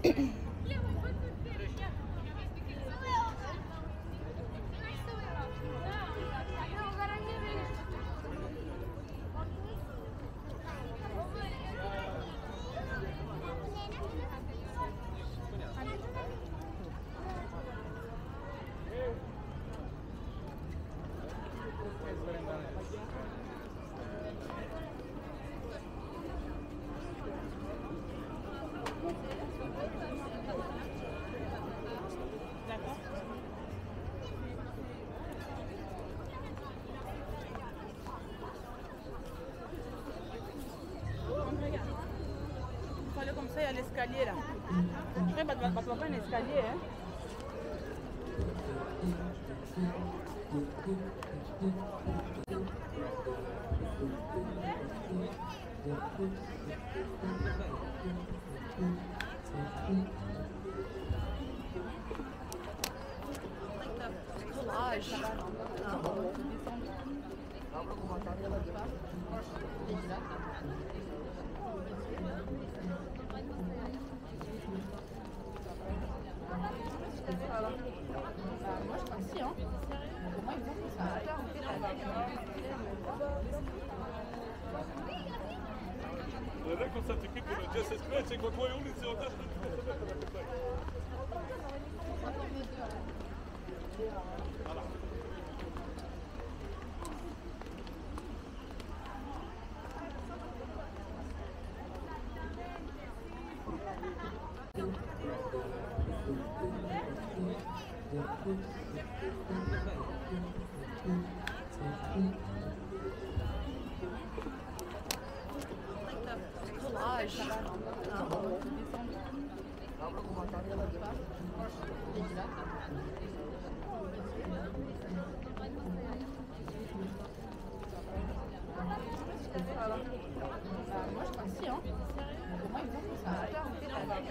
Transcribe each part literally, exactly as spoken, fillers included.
Comme ça, il y a l'escalier là. Je vais pas un escalier. Hein. Collage. Moi je crois que si, hein. Pour moi, il me semble que ça va faire en fait. Rekao sam ti pitanje, gdje se skreće kod tvoje ulice, odašto ti se sve. Hvala. Collage. Moi je crois que si, hein. Pour moi, il me semble que ça va faire en fait.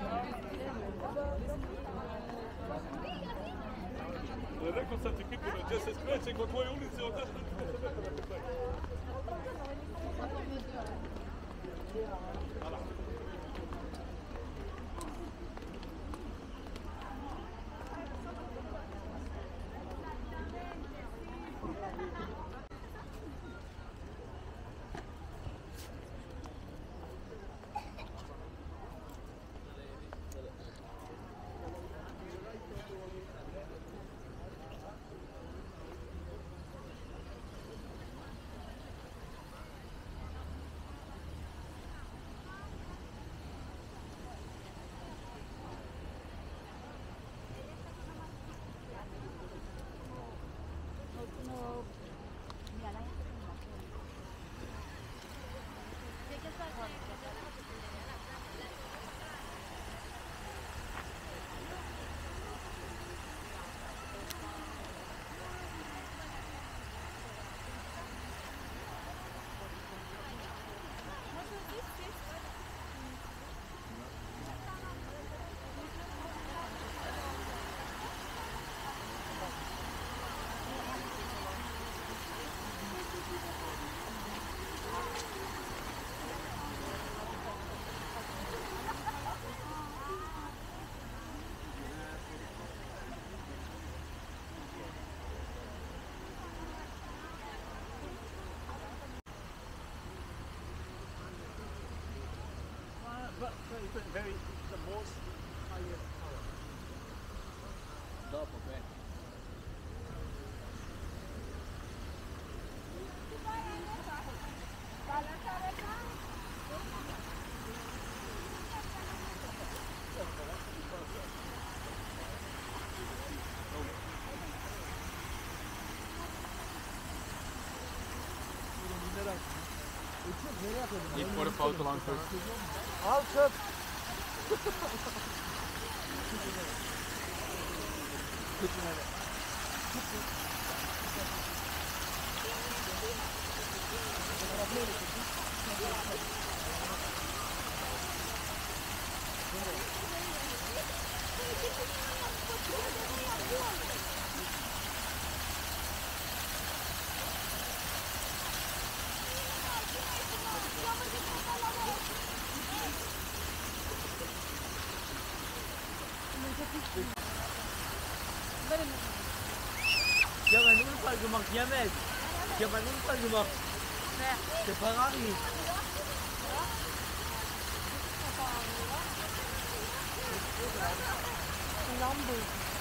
Rekao sam ti pitanje, gdje se skreće kod tvoje ulice, odašto ti se sve. Hvala. But it's very, the most highest tower. Dopo, bene. Niet voor de foto langs. Halt up! Jangan lupa gemak Yamed. Jangan lupa gemak. Separari. Lambu.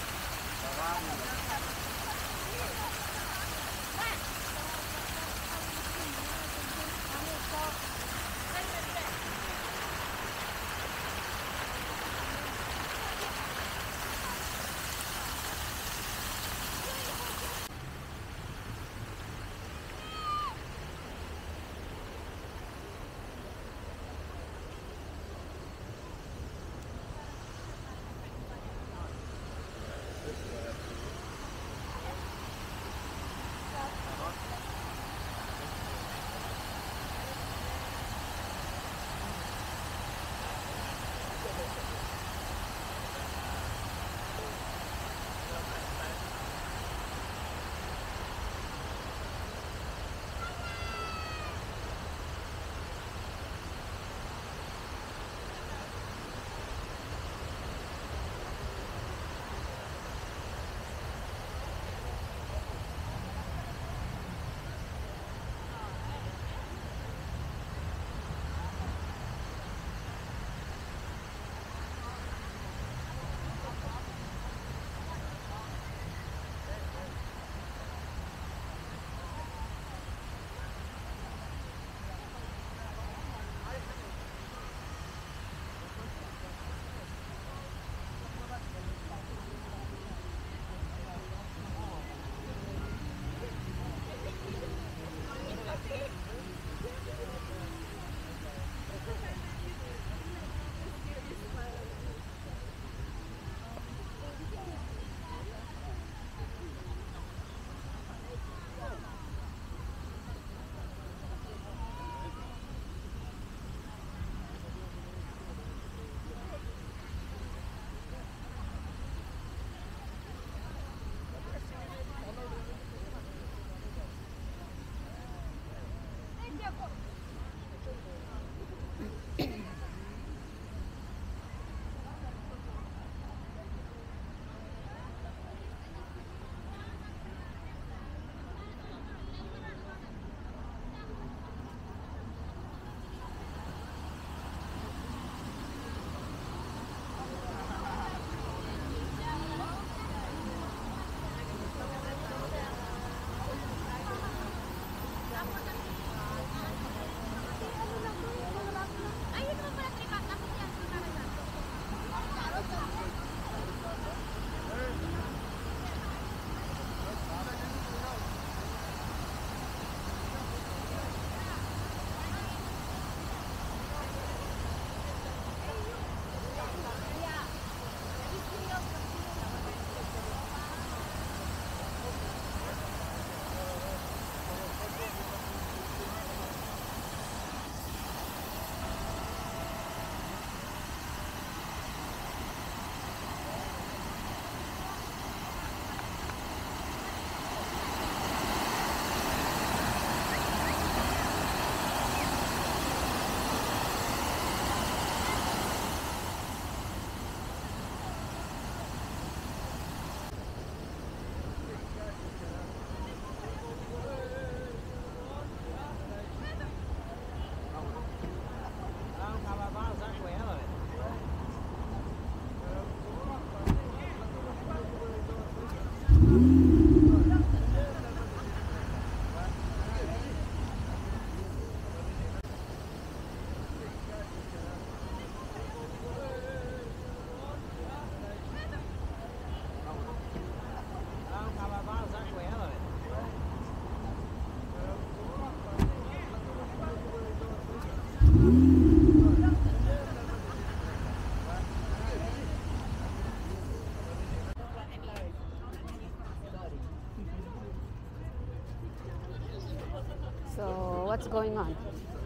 So what's going on?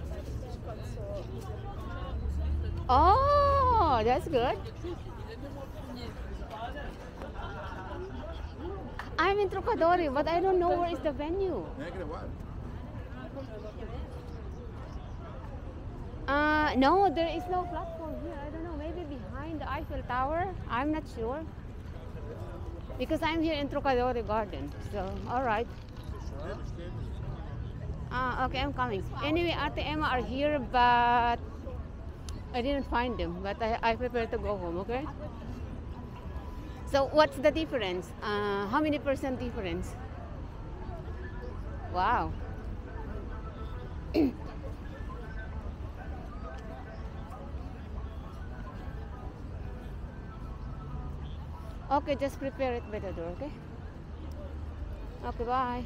Oh, that's good. I'm in Trocadero, but I don't know where is the venue. Negative what? Uh, no, there is no platform here. I don't know, maybe behind the Eiffel Tower. I'm not sure. Because I'm here in Trocadero Garden. So, all right. Ah, okay, I'm coming. Anyway, Ate Emma are here, but I didn't find them. But I, I prepare to go home, okay? So, what's the difference? Uh, how many percent difference? Wow. Okay, just prepare it by the door, okay? Okay, bye.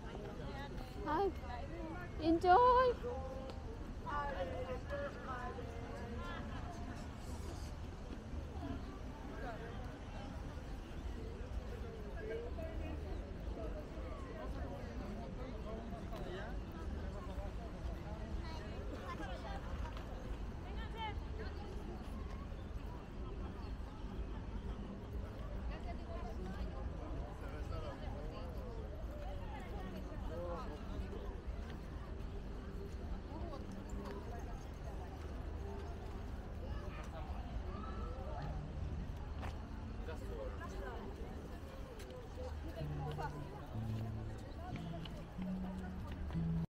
Hi. Enjoy.